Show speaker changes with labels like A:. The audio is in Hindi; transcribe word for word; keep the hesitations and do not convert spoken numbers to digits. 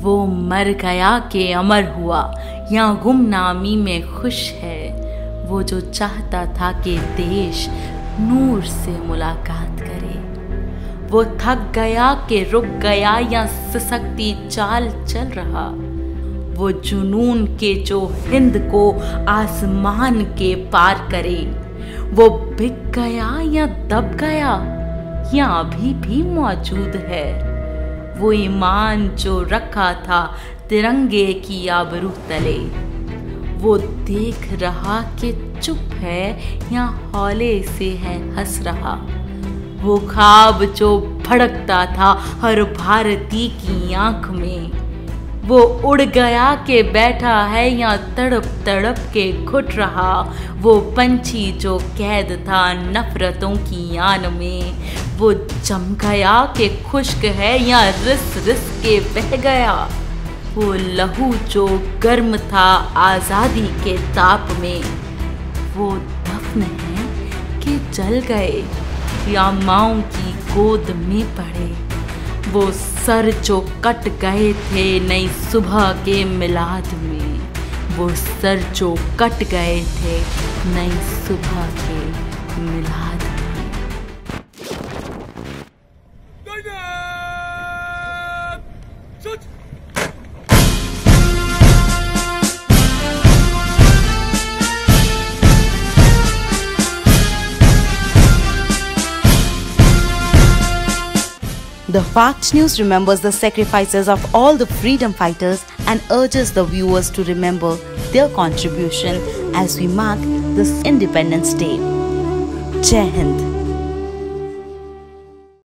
A: वो मर गया के अमर हुआ या गुमनामी में खुश है। वो जो चाहता था कि देश नूर से मुलाकात करे। वो थक गया कि रुक गया या सिसकती चाल चल रहा। वो जुनून के जो हिंद को आसमान के पार करे। वो बिक गया या दब गया या अभी भी मौजूद है। वो ईमान जो रखा था तिरंगे की आबरू तले। वो देख रहा कि चुप है या हौले से है हंस रहा। वो ख्वाब जो भड़कता था हर भारतीय की आंख में। वो उड़ गया के बैठा है या तड़प तड़प के घुट रहा। वो पंछी जो कैद था नफरतों की आन में। वो जम गया के खुश्क है या रिस रिस के बह गया। वो लहू जो गर्म था आज़ादी के ताप में। वो दफन है कि जल गए या माओ की गोद में पड़े। वो सर जो कट गए थे नई सुबह के मिलाद में। वो सर जो कट गए थे नई सुबह के मिलाद में।
B: The Facts News remembers the sacrifices of all the freedom fighters and urges the viewers to remember their contribution as we mark this Independence Day. Jai Hind.